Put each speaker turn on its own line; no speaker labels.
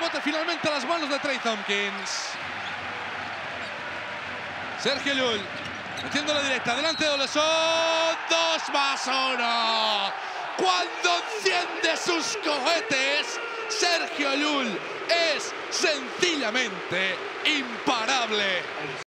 rebote finalmente a las manos de Trey Tompkins. Sergio Llull metiendo la directa delante de Oleson. 2+1. Cuando enciende sus cohetes, Sergio Llull es sencillamente imparable.